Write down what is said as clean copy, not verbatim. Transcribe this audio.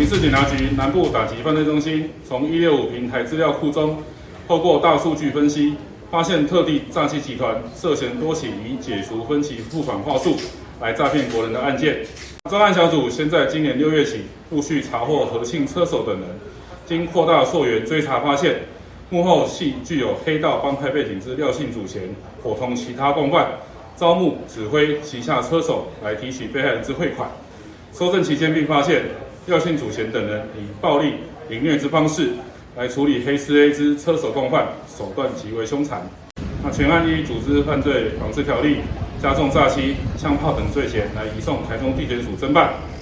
市检察局南部打击犯罪中心从165平台资料库中，透过大数据分析，发现特地诈欺集团涉嫌多起以解除分期付款话术来诈骗国人的案件。专案小组先在今年6月起，陆续查获何姓车手等人，经扩大溯源追查发现，幕后系具有黑道帮派背景之廖姓主嫌，伙同其他共犯，招募指挥旗下车手来提取被害人之汇款。搜证期间，并发现廖姓主嫌等人以暴力凌虐之方式来处理黑吃 A 之车手共犯，手段极为凶残。全案依组织犯罪防治条例、加重诈欺、枪炮等罪嫌来移送台中地检署侦办。